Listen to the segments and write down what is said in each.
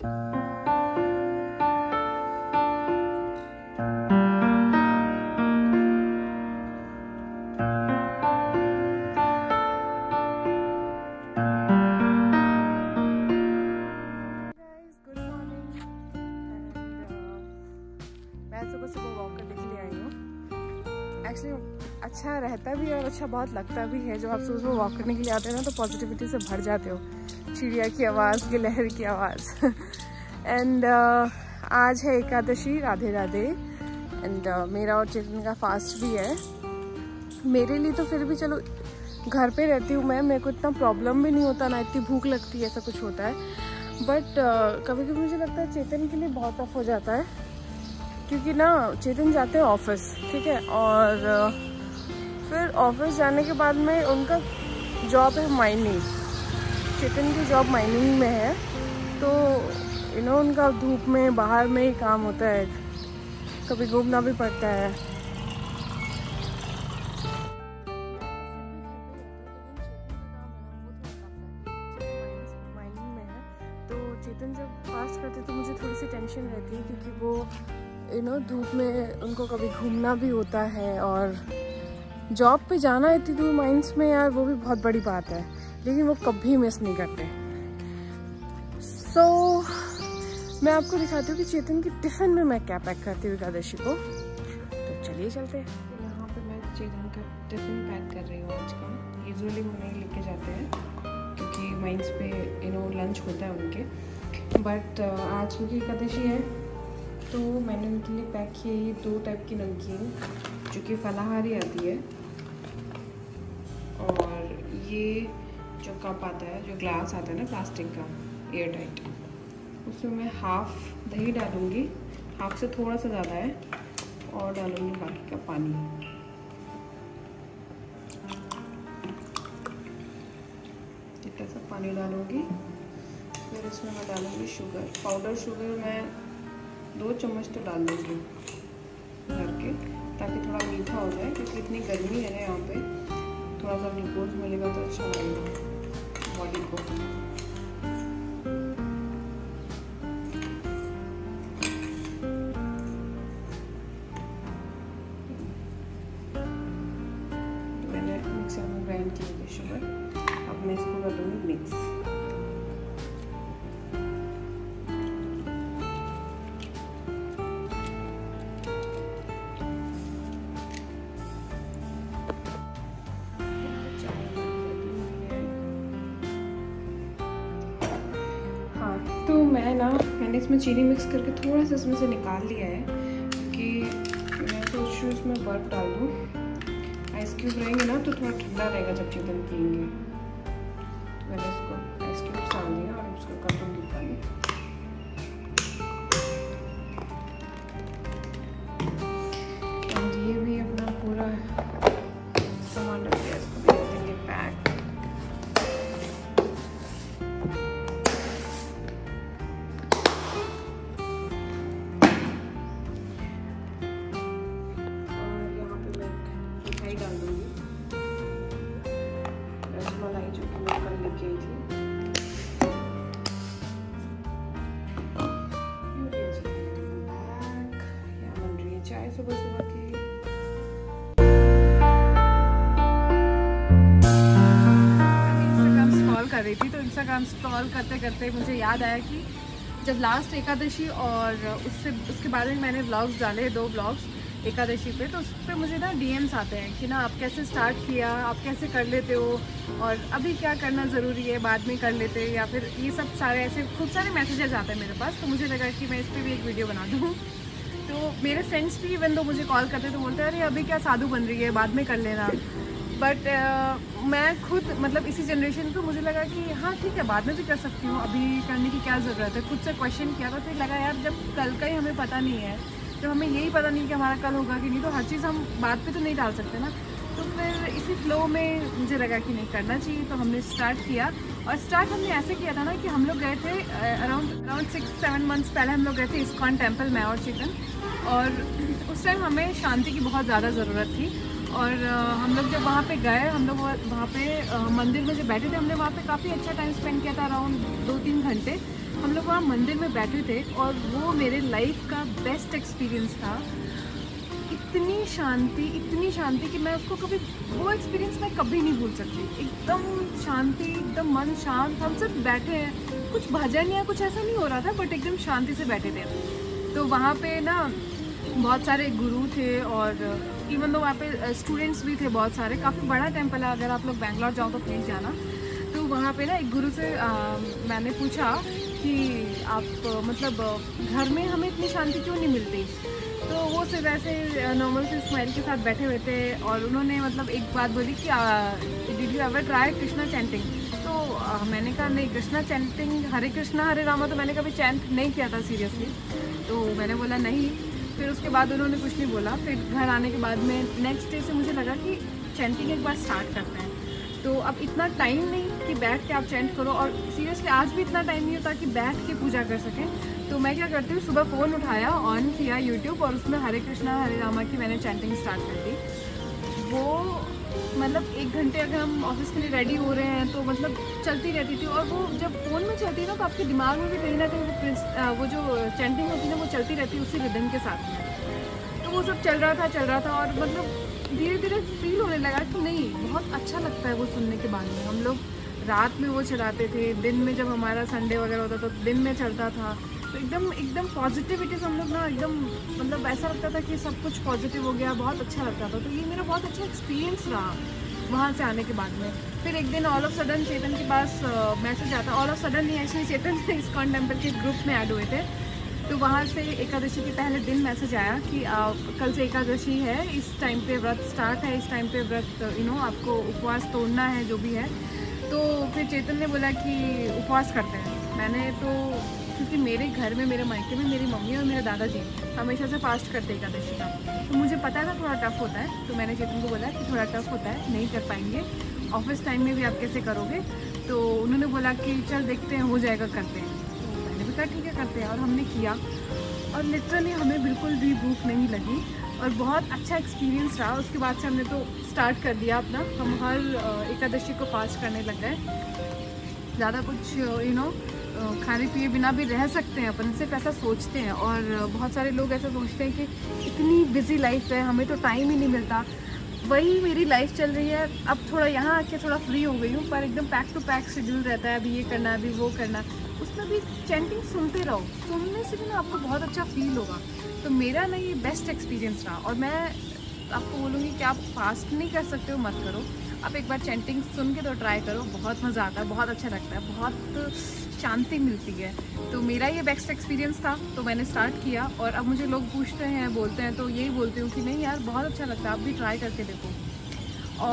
अच्छा रहता भी है और अच्छा बहुत लगता भी है। जब आप सुबह वॉक करने के लिए आते हैं ना तो पॉजिटिविटी से भर जाते हो। चिड़िया की आवाज़, गिलहर की आवाज़ एंड आज है एकादशी, राधे राधे। एंड मेरा और चेतन का फास्ट भी है। मेरे लिए तो फिर भी चलो घर पे रहती हूँ मैं, मेरे को इतना प्रॉब्लम भी नहीं होता, ना इतनी भूख लगती है, ऐसा कुछ होता है। बट कभी कभी मुझे लगता है चेतन के लिए बहुत टफ हो जाता है, क्योंकि ना चेतन जाते हैं ऑफिस, ठीक है, और फिर ऑफिस जाने के बाद में उनका जॉब है माइनिंग। चेतन की जॉब माइनिंग में है, तो उनका धूप में बाहर में ही काम होता है, कभी घूमना भी पड़ता है। माइनिंग में है तो चेतन जब फास्ट करते तो मुझे थोड़ी सी टेंशन रहती है, क्योंकि वो धूप में उनको कभी घूमना भी होता है, और जॉब पे जाना इतनी दूर माइंस में यार, वो भी बहुत बड़ी बात है, लेकिन वो कभी मिस नहीं करते। मैं आपको दिखाती हूँ कि चेतन की टिफ़िन में मैं क्या पैक करती हूँ एकादशी को। तो चलिए चलते हैं। यहाँ पे मैं चेतन का टिफ़िन पैक कर रही हूँ आज का। यूजुअली वो नहीं लेके जाते हैं, क्योंकि माइंस पे लंच होता है उनके, बट आज क्योंकि एकादशी है तो मैंने उनके लिए पैक किए ये 2 टाइप की नमकीन, जो कि फलाहारी आती है, और ये जो कप आता है, जो ग्लास आता है ना प्लास्टिक का एयर टाइट, उसमें मैं हाफ दही डालूँगी, हाफ से थोड़ा सा ज़्यादा है, और डालूँगी बाकी का पानी। इतना सा पानी डालूँगी। फिर इसमें मैं डालूँगी शुगर, पाउडर शुगर मैं 2 चम्मच तो डाल दूँगी भर के, ताकि थोड़ा मीठा हो जाए, क्योंकि इतनी गर्मी है ना यहाँ पे, थोड़ा सा ग्लूकोज मिलेगा तो अच्छा लगेगा बॉडी को। मैंने मिक्सर में ग्राइंड की थी शुगर, अब मैं इसको कर दूँगी मिक्स। तो मैंने इसमें चीनी मिक्स करके थोड़ा सा इसमें से निकाल लिया है, क्योंकि मैं सोच रही हूँ इसमें बर्फ़ डाल दूँ। आइस क्यूब रहेंगे ना तो थोड़ा ठंडा रहेगा जब चेतन पियेंगे। तो मैंने इसको आइस क्यूब डाल दिया और उसको कर दूँगी पानी। और ये भी अपना पूरा सामान रख दिया, इसको भी देंगे पैक। डाल दूँगी रसमलाई, जो कि मैं कल लेके आई थी। यहाँ बन रही है चाय सुबह सुबह की। इंस्टाग्राम स्क्रॉल कर रही थी, तो इंस्टाग्राम स्क्रॉल करते करते मुझे याद आया कि जब लास्ट एकादशी और उसके बाद में मैंने व्लॉग्स डाले, 2 व्लॉग्स एकादशी पे, तो उस पर मुझे ना DMs आते हैं कि ना आप कैसे स्टार्ट किया, आप कैसे कर लेते हो, और अभी क्या करना ज़रूरी है, बाद में कर लेते, या फिर ये सब सारे ऐसे खूब सारे मैसेजेस आते हैं मेरे पास। तो मुझे लगा कि मैं इस पर भी एक वीडियो बना दूँ। तो मेरे फ्रेंड्स भी इवन दो मुझे कॉल करते तो बोलते हैं अरे अभी क्या साधु बन रही है, बाद में कर लेना। बट मैं खुद मतलब इसी जनरेशन को मुझे लगा कि हाँ ठीक है, बाद में भी कर सकती हूँ, अभी करने की क्या ज़रूरत है। खुद से क्वेश्चन किया तो फिर लगा यार जब कल का ही हमें पता नहीं है, जब हमें यही पता नहीं कि हमारा कल होगा कि नहीं, तो हर चीज़ हम बात पे तो नहीं डाल सकते ना। तो फिर इसी फ्लो में मुझे लगा कि नहीं करना चाहिए, तो हमने स्टार्ट किया। और स्टार्ट हमने ऐसे किया था ना कि हम लोग गए थे अराउंड 6-7 मंथ्स पहले हम लोग गए थे इस्कॉन टेम्पल, मैं और चेतन। और उस टाइम हमें शांति की बहुत ज़्यादा ज़रूरत थी। और हम लोग जब वहाँ पे गए, हम लोग वहाँ पे मंदिर में जब बैठे थे, हमने वहाँ पे काफ़ी अच्छा टाइम स्पेंड किया था, अराउंड 2-3 घंटे। हम लोग वहाँ मंदिर में बैठे थे और वो मेरे लाइफ का बेस्ट एक्सपीरियंस था। इतनी शांति कि मैं उसको कभी, वो एक्सपीरियंस मैं कभी नहीं भूल सकती। एकदम शांति, एकदम मन शांत, हम सिर्फ बैठे हैं, कुछ भजन या कुछ ऐसा नहीं हो रहा था, बट एकदम शांति से बैठे थे। तो वहाँ पे ना बहुत सारे गुरु थे और इवन दो वहाँ पे स्टूडेंट्स भी थे बहुत सारे। काफ़ी बड़ा टेम्पल है, अगर आप लोग बैंगलोर जाओ तो प्लीज़ जाना। तो वहाँ पे ना एक गुरु से मैंने पूछा कि आप मतलब घर में हमें इतनी शांति क्यों नहीं मिलती। तो वो सिर्फ ऐसे नॉर्मल से स्माइल के साथ बैठे हुए थे और उन्होंने मतलब एक बात बोली कि did you ever try Krishna chanting. तो मैंने कहा नहीं, कृष्णा चैंटिंग, हरे कृष्णा हरे रामा तो मैंने कभी चैंट नहीं किया था सीरियसली। तो मैंने बोला नहीं। फिर उसके बाद उन्होंने कुछ नहीं बोला। फिर घर आने के बाद में नेक्स्ट डे से मुझे लगा कि चैंटिंग एक बार स्टार्ट करते हैं। तो अब इतना टाइम नहीं कि बैठ के आप चैंट करो, और सीरियसली आज भी इतना टाइम नहीं होता कि बैठ के पूजा कर सकें। तो मैं क्या करती हूँ, सुबह फ़ोन उठाया, ऑन किया यूट्यूब और उसमें हरे कृष्णा हरे रामा की मैंने चैंटिंग स्टार्ट कर दी। वो मतलब 1 घंटे अगर हम ऑफिस के लिए रेडी हो रहे हैं तो मतलब चलती रहती थी। और वो जब फ़ोन में चलती है ना तो आपके दिमाग में भी कहीं ना कहीं वो जो चैंटिंग होती है ना वो चलती रहती है उसी रिदम के साथ में। तो वो सब चल रहा था और मतलब धीरे धीरे फील होने लगा कि नहीं, बहुत अच्छा लगता है वो सुनने के बाद में। हम लोग रात में वो चलाते थे, दिन में जब हमारा संडे वगैरह होता था तो दिन में चलता था। तो एकदम पॉजिटिविटी से हम लोग ना एकदम मतलब ऐसा लगता था कि सब कुछ पॉजिटिव हो गया, बहुत अच्छा लगता था। तो ये मेरा बहुत अच्छा एक्सपीरियंस रहा वहाँ से आने के बाद में। फिर एक दिन ऑल ऑफ सडन चेतन के पास मैसेज आता, ऑल ऑफ सडन नहीं एक्चुअली चेतन इस्कॉन टेम्पल के ग्रुप में ऐड हुए थे। तो वहाँ से एकादशी के पहले दिन मैसेज आया कि कल से एकादशी है, इस टाइम पे व्रत स्टार्ट है, इस टाइम पे व्रत आपको उपवास तोड़ना है जो भी है। तो फिर चेतन ने बोला कि उपवास करते हैं। मैंने तो क्योंकि मेरे घर में, मेरे मायके में मेरी मम्मी और मेरे दादाजी हमेशा से फास्ट करते एकादशी का, तो मुझे पता था थोड़ा टफ होता है। तो मैंने चेतन को बोला कि थोड़ा टफ होता है, नहीं कर पाएंगे, ऑफिस टाइम में भी आप कैसे करोगे। तो उन्होंने बोला कि चल देखते हैं, हो जाएगा, करते हैं। तो मैंने भी कहा ठीक है करते हैं, और हमने किया। और लिटरली हमें बिल्कुल भी भूख नहीं लगी और बहुत अच्छा एक्सपीरियंस रहा। उसके बाद से हमने तो स्टार्ट कर दिया अपना, हम हर एकादशी को फास्ट करने लग गए। ज़्यादा कुछ खाने पिए बिना भी रह सकते हैं अपन, सिर्फ ऐसा सोचते हैं। और बहुत सारे लोग ऐसा सोचते हैं कि इतनी बिजी लाइफ है, हमें तो टाइम ही नहीं मिलता। वही मेरी लाइफ चल रही है। अब थोड़ा यहाँ आके थोड़ा फ्री हो गई हूँ, पर एकदम पैक टू पैक शेड्यूल रहता है, अभी ये करना, अभी वो करना। उसमें भी चैंटिंग सुनते रहो, सुनने से भी ना आपको बहुत अच्छा फील होगा। तो मेरा ना ये बेस्ट एक्सपीरियंस रहा। और मैं आपको बोलूँगी कि आप फास्ट नहीं कर सकते हो, मत करो। आप एक बार चैंटिंग सुन के तो ट्राई करो, बहुत मज़ा आता है, बहुत अच्छा लगता है, बहुत शांति मिलती है। तो मेरा ये बेस्ट एक्सपीरियंस था, तो मैंने स्टार्ट किया। और अब मुझे लोग पूछते हैं, बोलते हैं, तो यही बोलती हूँ कि नहीं यार बहुत अच्छा लगता है, आप भी ट्राई करके देखो।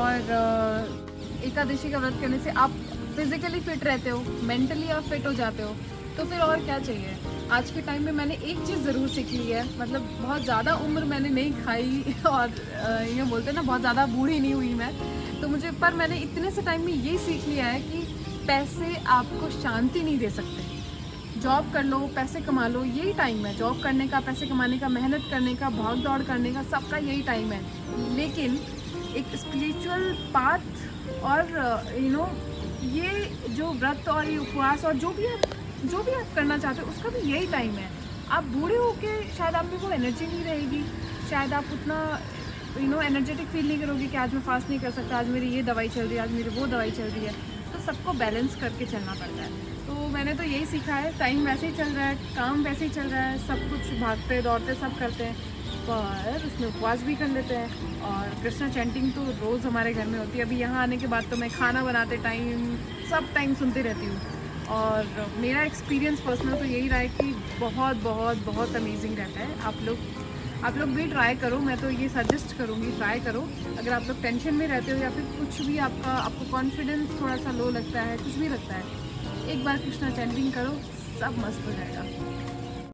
और एकादशी का व्रत करने से आप फिज़िकली फिट रहते हो, मेंटली आप फिट हो जाते हो, तो फिर और क्या चाहिए। आज के टाइम में मैंने एक चीज़ ज़रूर सीख ली है, मतलब बहुत ज़्यादा उम्र मैंने नहीं खाई और ये बोलते हैं ना बहुत ज़्यादा बूढ़ी नहीं हुई मैं, तो मुझे, पर मैंने इतने से टाइम में ये सीख लिया है कि पैसे आपको शांति नहीं दे सकते। जॉब कर लो, पैसे कमा लो, यही टाइम है जॉब करने का, पैसे कमाने का, मेहनत करने का, भाग दौड़ करने का, सबका यही टाइम है। लेकिन एक स्पिरिचुअल पाथ और ये जो व्रत और ये उपवास और जो भी आप करना चाहते हो उसका भी यही टाइम है। आप बूढ़े होके शायद आप में वो एनर्जी नहीं रहेगी, शायद आप उतना एनर्जेटिक फील नहीं करोगे कि आज मैं फास्ट नहीं कर सकता, आज मेरी ये दवाई चल रही है, आज मेरी वो दवाई चल रही है। तो सबको बैलेंस करके चलना पड़ता है। तो मैंने तो यही सीखा है, टाइम वैसे ही चल रहा है, काम वैसे ही चल रहा है, सब कुछ भागते दौड़ते सब करते हैं, पर उसमें उपवास भी कर लेते हैं। और कृष्णा चैंटिंग तो रोज़ हमारे घर में होती है। अभी यहाँ आने के बाद तो मैं खाना बनाते टाइम सब टाइम सुनती रहती हूँ। और मेरा एक्सपीरियंस पर्सनल तो यही रहा है कि बहुत बहुत बहुत अमेजिंग रहता है। आप लोग भी ट्राई करो, मैं तो ये सजेस्ट करूँगी, ट्राई करो। अगर आप लोग टेंशन में रहते हो या फिर कुछ भी आपको कॉन्फिडेंस थोड़ा सा लो लगता है, कुछ भी लगता है, एक बार कृष्णा चैंटिंग करो, सब मस्त हो जाएगा।